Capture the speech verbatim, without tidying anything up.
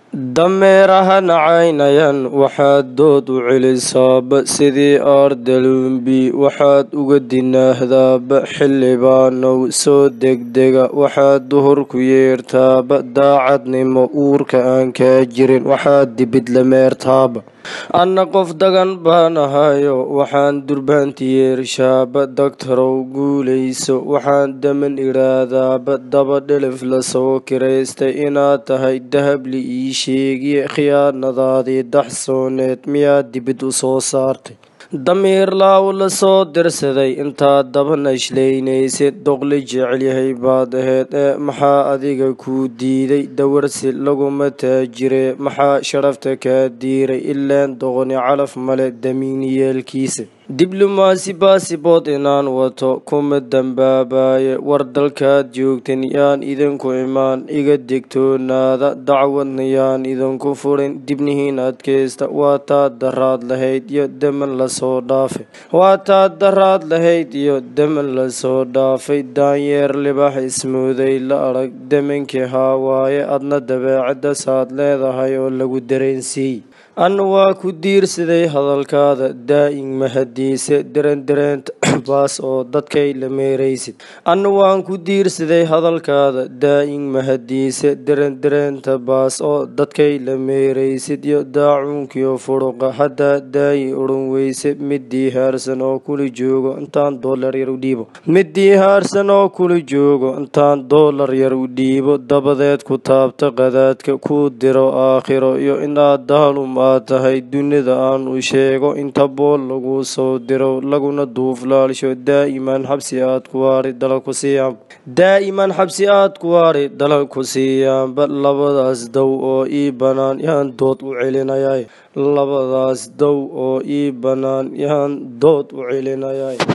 dameeraha nacaynayan waxaad dood u celisaaba sidii aardalumbi waxaad uga dinaahdaaba xildhibaanow soo degdega waxaad duhur ku yeertaaba daacadnimo uurka aan kaa jirin waxaad dibid lameertaaba anna qof dagan baan ahayo waxaan durbaanti yeershaaba dagtarow guulayso waxaan daman idhaahdaaba daba dhelif la soo kiraystay inaad tahay dahabli ii sheegiye khiyaanadaadii daxsooneed miyaad dibid u soo saartay damiir laaw la soo dirsaday intaad daba nashlaynaysid doqli jecel yahay baad aheyd ee maxaa adiga kuu diiday dawarsi laguma taajire maxaa sharafta kaa diiray ileen doqoni calaf male damiiniyeelkiisa diblomaasi baasibood inaan wato kuma dambaabaye war dalkaad joogtan yaan idinku imaan iga degtoonaada dacwadna yaan idinku furin dibnihiin adkaysta waa taad daraad lahayd iyo daman lasoo dhaafay waa taad daraad lahayd iyo daman lasoo dhaafay daanyeer libax ismooday la arag damankii haawaaye adna dabeecadasaad leedahay oo lagu dareensiiyey anna waa ku diirsaday hadalkaada daa'in mahadiise darendareenta baas oo dadkay la meeraysid anna waan ku diirsaday hadalkaada daa'in mahadiise darendareenta baas oo dadkay la meeraysid iyo daacuunkiyo furuqa haddaa daayi odhan weyse midii haarsan oo kula joogo intaan doolar yar u dhiibo midii haarsan oo kula joogo intaan doolar yar u dhiibo dabadeed ku taabta qadaadka kuu diro aakhiro iyo inaad daalum aad tahay dunida aan u sheego inta bool lagu soo diro laguna duuflaalsho daa'iman xabsi aad ku waari dalal ku siiyaan daa'iman xabsi aad ku waari dalal ku siiyaanba labadaas dow oo ii bannaan yaan dood u celinayay labadaas dow oo ii bannaan yaan dood u celinayay